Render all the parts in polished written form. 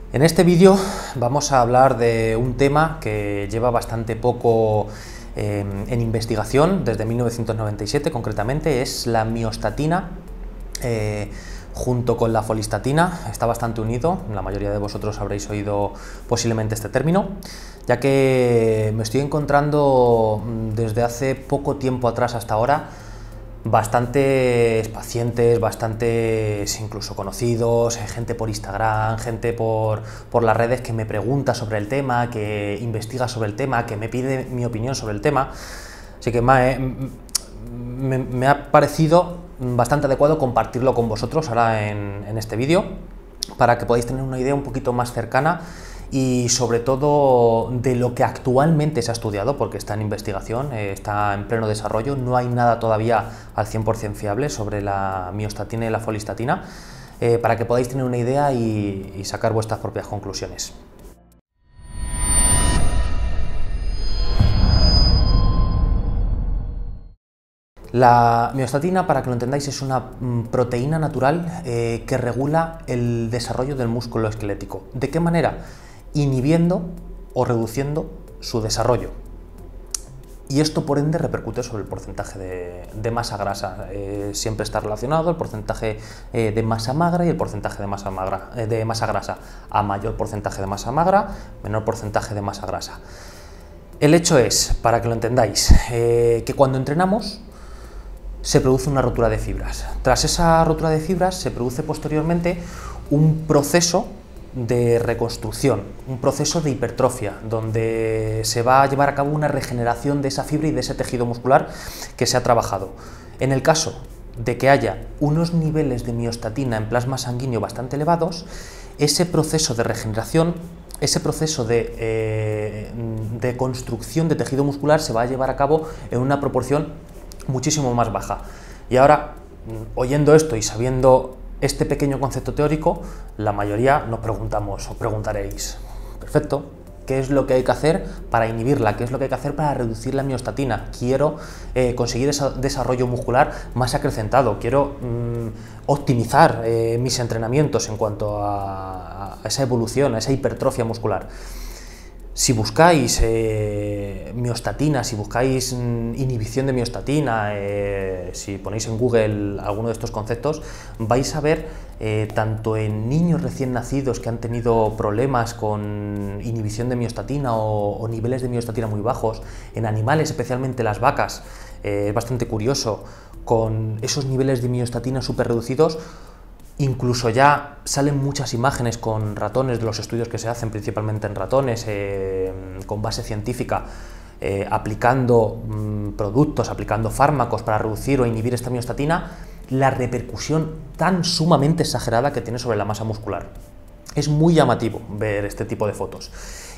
En este vídeo vamos a hablar de un tema que lleva bastante poco en investigación, desde 1997 concretamente, es la miostatina junto con la folistatina. Está bastante unido, la mayoría de vosotros habréis oído posiblemente este término, ya que me estoy encontrando desde hace poco tiempo atrás hasta ahora bastantes pacientes, bastantes incluso conocidos, gente por Instagram, gente por las redes que me pregunta sobre el tema, que investiga sobre el tema, que me pide mi opinión sobre el tema. Así que me ha parecido bastante adecuado compartirlo con vosotros ahora en este vídeo, para que podáis tener una idea un poquito más cercana y sobre todo de lo que actualmente se ha estudiado, porque está en investigación, está en pleno desarrollo, no hay nada todavía al 100% fiable sobre la miostatina y la folistatina, para que podáis tener una idea y sacar vuestras propias conclusiones. La miostatina, para que lo entendáis, es una proteína natural que regula el desarrollo del músculo esquelético. ¿De qué manera? Inhibiendo o reduciendo su desarrollo. Y esto, por ende, repercute sobre el porcentaje de masa grasa. Siempre está relacionado el porcentaje de masa magra y el porcentaje de masa grasa. A mayor porcentaje de masa magra, menor porcentaje de masa grasa. El hecho es, para que lo entendáis, que cuando entrenamos se produce una rotura de fibras. Tras esa rotura de fibras se produce posteriormente un proceso de reconstrucción, un proceso de hipertrofia, donde se va a llevar a cabo una regeneración de esa fibra y de ese tejido muscular que se ha trabajado. En el caso de que haya unos niveles de miostatina en plasma sanguíneo bastante elevados, ese proceso de regeneración, ese proceso de construcción de tejido muscular se va a llevar a cabo en una proporción muchísimo más baja. Y ahora, oyendo esto y sabiendo este pequeño concepto teórico, la mayoría nos preguntamos o preguntaréis: perfecto, ¿qué es lo que hay que hacer para inhibirla? ¿Qué es lo que hay que hacer para reducir la miostatina? Quiero conseguir ese desarrollo muscular más acrecentado, quiero optimizar mis entrenamientos en cuanto a esa evolución, a esa hipertrofia muscular. Si buscáis miostatina, si buscáis inhibición de miostatina, si ponéis en Google alguno de estos conceptos, vais a ver tanto en niños recién nacidos que han tenido problemas con inhibición de miostatina o niveles de miostatina muy bajos, en animales, especialmente las vacas, es bastante curioso, con esos niveles de miostatina súper reducidos. Incluso ya salen muchas imágenes con ratones de los estudios que se hacen principalmente en ratones, con base científica, aplicando productos, aplicando fármacos para reducir o inhibir esta miostatina, la repercusión tan sumamente exagerada que tiene sobre la masa muscular. Es muy llamativo ver este tipo de fotos.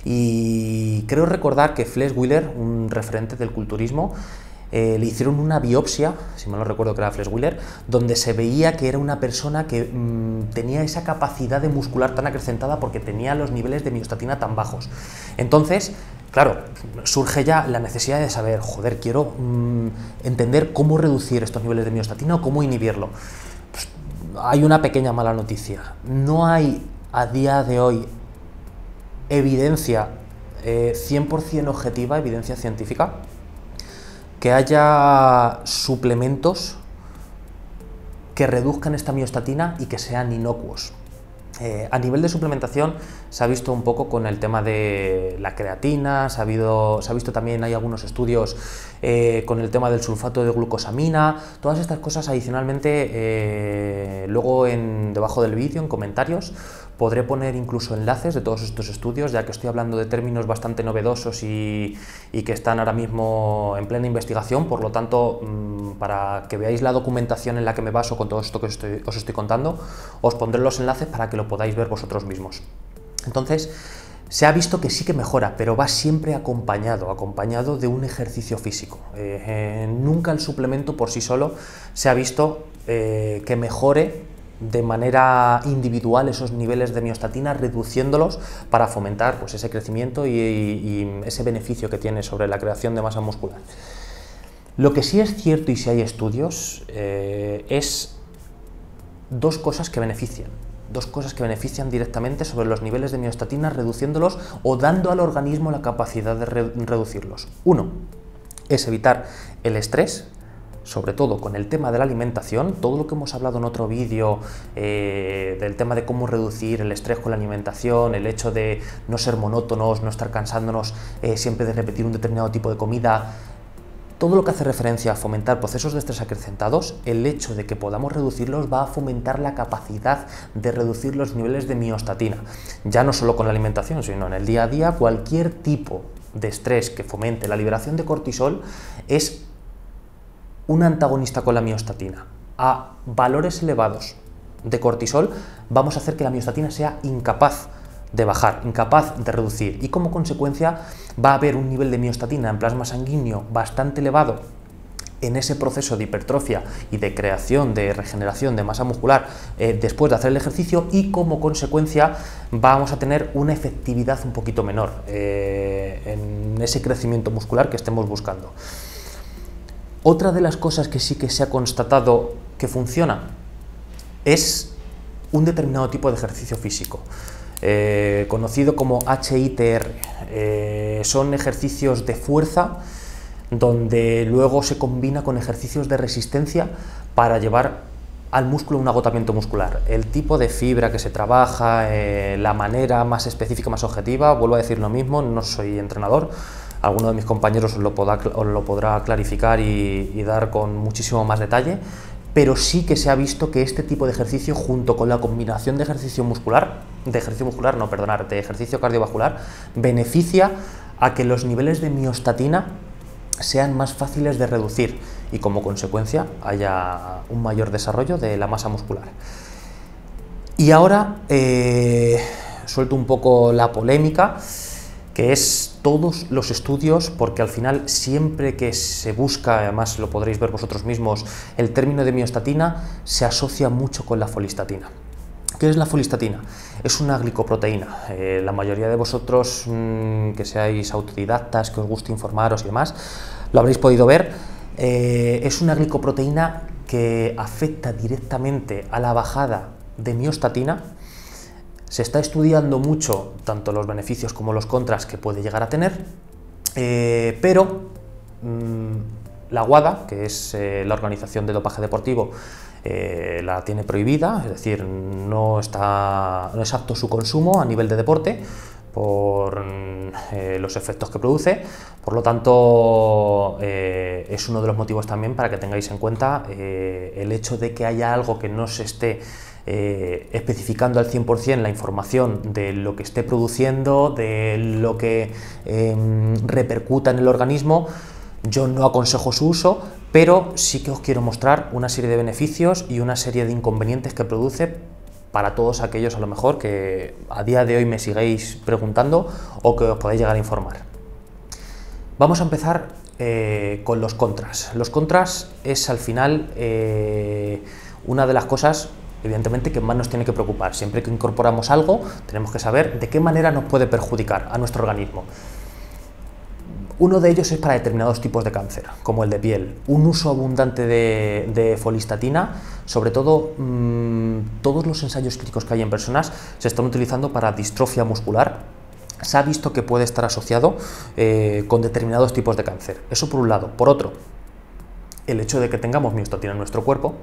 Y creo recordar que Flesh Wheeler, un referente del culturismo, le hicieron una biopsia, si mal no recuerdo que era Flesh Wheeler, donde se veía que era una persona que tenía esa capacidad de muscular tan acrecentada porque tenía los niveles de miostatina tan bajos. Entonces, claro, surge ya la necesidad de saber, joder, quiero entender cómo reducir estos niveles de miostatina o cómo inhibirlo. Pues, hay una pequeña mala noticia. No hay a día de hoy evidencia 100% objetiva, evidencia científica, que haya suplementos que reduzcan esta miostatina y que sean inocuos. A nivel de suplementación se ha visto un poco con el tema de la creatina, se ha visto también, hay algunos estudios con el tema del sulfato de glucosamina, todas estas cosas adicionalmente. Luego debajo del vídeo, en comentarios, podré poner incluso enlaces de todos estos estudios, ya que estoy hablando de términos bastante novedosos y que están ahora mismo en plena investigación. Por lo tanto, para que veáis la documentación en la que me baso con todo esto que os estoy contando, os pondré los enlaces para que lo podáis ver vosotros mismos. Entonces, se ha visto que sí que mejora, pero va siempre acompañado de un ejercicio físico. Nunca el suplemento por sí solo se ha visto que mejore de manera individual esos niveles de miostatina, reduciéndolos para fomentar pues, ese crecimiento y ese beneficio que tiene sobre la creación de masa muscular. Lo que sí es cierto, y si hay estudios, es dos cosas que benefician dos cosas que benefician directamente sobre los niveles de miostatina, reduciéndolos o dando al organismo la capacidad de reducirlos. Uno es evitar el estrés, sobre todo con el tema de la alimentación, todo lo que hemos hablado en otro vídeo del tema de cómo reducir el estrés con la alimentación, el hecho de no ser monótonos, no estar cansándonos siempre de repetir un determinado tipo de comida, todo lo que hace referencia a fomentar procesos de estrés acrecentados, el hecho de que podamos reducirlos va a fomentar la capacidad de reducir los niveles de miostatina, ya no solo con la alimentación, sino en el día a día. Cualquier tipo de estrés que fomente la liberación de cortisol es un antagonista con la miostatina. A valores elevados de cortisol vamos a hacer que la miostatina sea incapaz de bajar, incapaz de reducir, y como consecuencia va a haber un nivel de miostatina en plasma sanguíneo bastante elevado en ese proceso de hipertrofia y de creación, de regeneración de masa muscular después de hacer el ejercicio, y como consecuencia vamos a tener una efectividad un poquito menor en ese crecimiento muscular que estemos buscando. Otra de las cosas que sí que se ha constatado que funciona es un determinado tipo de ejercicio físico, conocido como HIIT. Son ejercicios de fuerza donde luego se combina con ejercicios de resistencia para llevar al músculo un agotamiento muscular. El tipo de fibra que se trabaja, la manera más específica, más objetiva, vuelvo a decir lo mismo, no soy entrenador, alguno de mis compañeros os lo podrá clarificar y dar con muchísimo más detalle, pero sí que se ha visto que este tipo de ejercicio, junto con la combinación de ejercicio cardiovascular, beneficia a que los niveles de miostatina sean más fáciles de reducir y como consecuencia haya un mayor desarrollo de la masa muscular. Y ahora suelto un poco la polémica, que es todos los estudios, porque al final siempre que se busca, además lo podréis ver vosotros mismos, el término de miostatina se asocia mucho con la folistatina. ¿Qué es la folistatina? Es una glicoproteína. La mayoría de vosotros que seáis autodidactas, que os guste informaros y demás, lo habréis podido ver. Es una glicoproteína que afecta directamente a la bajada de miostatina. Se está estudiando mucho tanto los beneficios como los contras que puede llegar a tener, pero la WADA, que es la Organización de Dopaje Deportivo, la tiene prohibida, es decir, no es apto su consumo a nivel de deporte por los efectos que produce. Por lo tanto, es uno de los motivos también para que tengáis en cuenta el hecho de que haya algo que no se esté especificando al 100% la información de lo que esté produciendo, de lo que repercuta en el organismo. Yo no aconsejo su uso, pero sí que os quiero mostrar una serie de beneficios y una serie de inconvenientes que produce para todos aquellos a lo mejor que a día de hoy me sigáis preguntando o que os podáis llegar a informar. Vamos a empezar con los contras. Los contras es al final una de las cosas evidentemente que más nos tiene que preocupar. Siempre que incorporamos algo tenemos que saber de qué manera nos puede perjudicar a nuestro organismo. Uno de ellos es para determinados tipos de cáncer, como el de piel. Un uso abundante de folistatina, sobre todo todos los ensayos clínicos que hay en personas se están utilizando para distrofia muscular. Se ha visto que puede estar asociado con determinados tipos de cáncer. Eso por un lado. Por otro, el hecho de que tengamos miostatina en nuestro cuerpo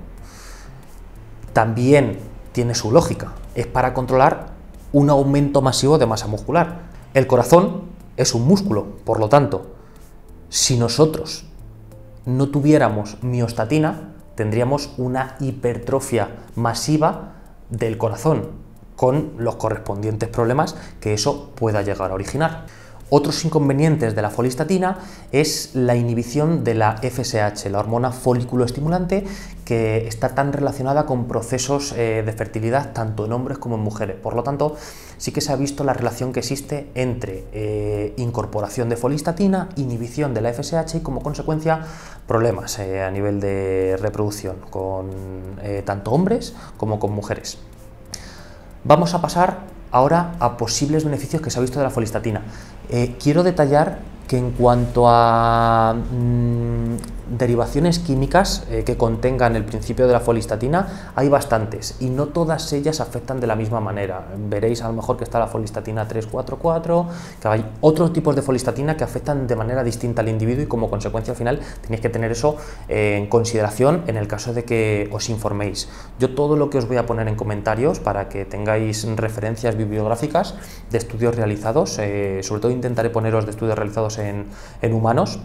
también tiene su lógica. Es para controlar un aumento masivo de masa muscular. El corazón es un músculo, por lo tanto, si nosotros no tuviéramos miostatina, tendríamos una hipertrofia masiva del corazón, con los correspondientes problemas que eso pueda llegar a originar. Otros inconvenientes de la folistatina es la inhibición de la FSH, la hormona folículo estimulante, que está tan relacionada con procesos de fertilidad tanto en hombres como en mujeres. Por lo tanto, sí que se ha visto la relación que existe entre incorporación de folistatina, inhibición de la FSH y como consecuencia problemas a nivel de reproducción con tanto hombres como con mujeres. Vamos a pasar ahora a posibles beneficios que se ha visto de la folistatina. Quiero detallar que en cuanto a derivaciones químicas que contengan el principio de la folistatina hay bastantes y no todas ellas afectan de la misma manera. Veréis a lo mejor que está la folistatina 3,4,4, que hay otros tipos de folistatina que afectan de manera distinta al individuo y como consecuencia al final tenéis que tener eso en consideración en el caso de que os informéis. Yo todo lo que os voy a poner en comentarios para que tengáis referencias bibliográficas de estudios realizados, sobre todo intentaré poneros de estudios realizados en humanos.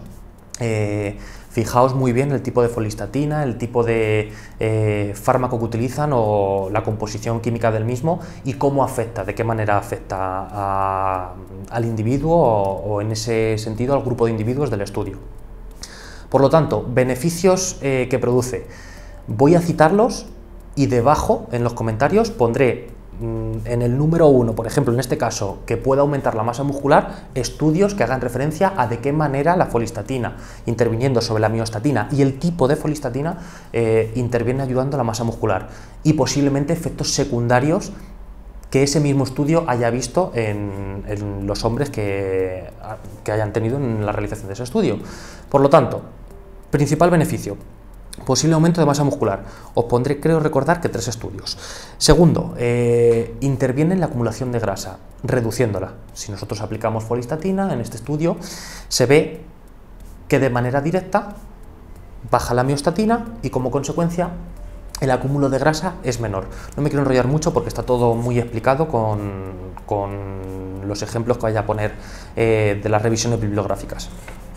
Fijaos muy bien el tipo de folistatina, el tipo de fármaco que utilizan o la composición química del mismo y cómo afecta, de qué manera afecta al individuo o en ese sentido al grupo de individuos del estudio. Por lo tanto, beneficios que produce, voy a citarlos y debajo en los comentarios pondré en el número 1, por ejemplo, en este caso, que pueda aumentar la masa muscular, estudios que hagan referencia a de qué manera la folistatina, interviniendo sobre la miostatina y el tipo de folistatina, interviene ayudando a la masa muscular y posiblemente efectos secundarios que ese mismo estudio haya visto en los hombres que hayan tenido en la realización de ese estudio. Por lo tanto, principal beneficio, posible aumento de masa muscular. Os pondré, creo recordar, que 3 estudios. Segundo, interviene en la acumulación de grasa, reduciéndola. Si nosotros aplicamos folistatina, en este estudio se ve que de manera directa baja la miostatina y como consecuencia el acúmulo de grasa es menor. No me quiero enrollar mucho porque está todo muy explicado con los ejemplos que vaya a poner de las revisiones bibliográficas.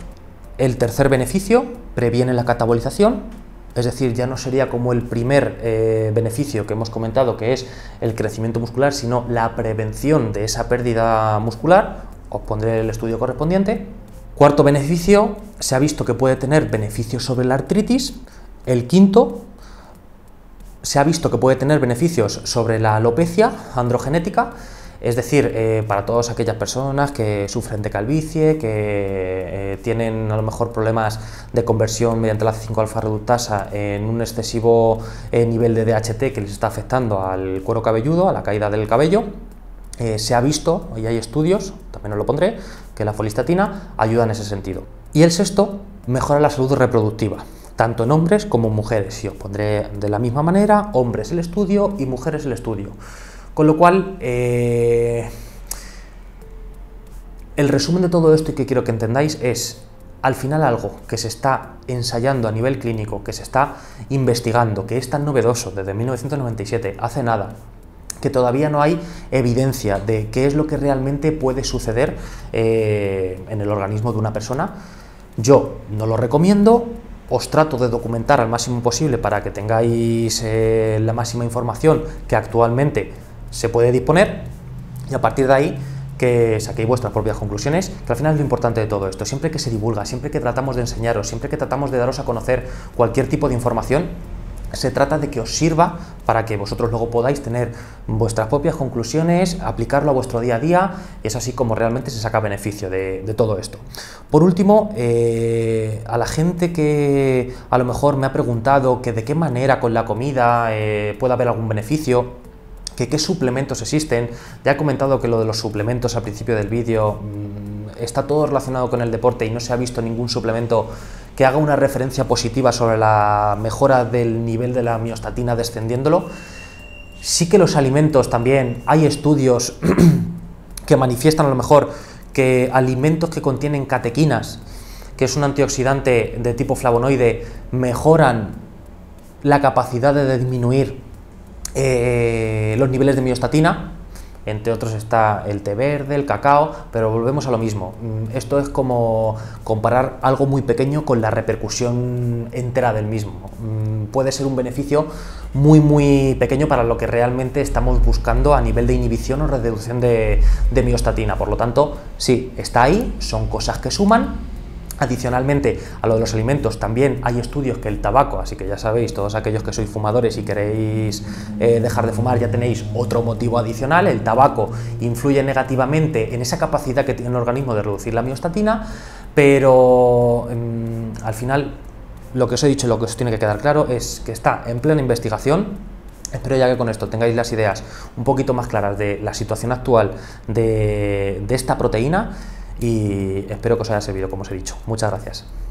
El tercer beneficio, previene la catabolización. Es decir, ya no sería como el primer beneficio que hemos comentado, que es el crecimiento muscular, sino la prevención de esa pérdida muscular. Os pondré el estudio correspondiente. Cuarto beneficio, se ha visto que puede tener beneficios sobre la artritis. El quinto, se ha visto que puede tener beneficios sobre la alopecia androgenética. Es decir, para todas aquellas personas que sufren de calvicie, que tienen a lo mejor problemas de conversión mediante la C5-alfa reductasa en un excesivo nivel de DHT que les está afectando al cuero cabelludo, a la caída del cabello, se ha visto, y hay estudios, también os lo pondré, que la folistatina ayuda en ese sentido. Y el sexto, mejora la salud reproductiva, tanto en hombres como en mujeres, y os pondré de la misma manera, hombres el estudio y mujeres el estudio. Con lo cual, el resumen de todo esto y que quiero que entendáis es, al final algo que se está ensayando a nivel clínico, que se está investigando, que es tan novedoso desde 1997, hace nada, que todavía no hay evidencia de qué es lo que realmente puede suceder en el organismo de una persona. Yo no lo recomiendo, os trato de documentar al máximo posible para que tengáis la máxima información que actualmente se puede disponer y a partir de ahí que saquéis vuestras propias conclusiones, que al final es lo importante de todo esto. Siempre que se divulga, siempre que tratamos de enseñaros, siempre que tratamos de daros a conocer cualquier tipo de información, se trata de que os sirva para que vosotros luego podáis tener vuestras propias conclusiones, aplicarlo a vuestro día a día, y es así como realmente se saca beneficio de todo esto. Por último, a la gente que a lo mejor me ha preguntado que de qué manera con la comida puede haber algún beneficio, que qué suplementos existen. Ya he comentado que lo de los suplementos al principio del vídeo está todo relacionado con el deporte y no se ha visto ningún suplemento que haga una referencia positiva sobre la mejora del nivel de la miostatina descendiéndolo. Sí que los alimentos también, hay estudios que manifiestan a lo mejor que alimentos que contienen catequinas, que es un antioxidante de tipo flavonoide, mejoran la capacidad de disminuir los niveles de miostatina. Entre otros está el té verde, el cacao, pero volvemos a lo mismo. Esto es como comparar algo muy pequeño con la repercusión entera del mismo. Puede ser un beneficio muy pequeño para lo que realmente estamos buscando a nivel de inhibición o reducción de miostatina. Por lo tanto, sí, está ahí, son cosas que suman. Adicionalmente a lo de los alimentos también hay estudios que el tabaco, así que ya sabéis, todos aquellos que sois fumadores y queréis dejar de fumar ya tenéis otro motivo adicional. El tabaco influye negativamente en esa capacidad que tiene el organismo de reducir la miostatina, pero al final lo que os he dicho, lo que os tiene que quedar claro es que está en plena investigación. Espero ya que con esto tengáis las ideas un poquito más claras de la situación actual de esta proteína y espero que os haya servido, como os he dicho. Muchas gracias.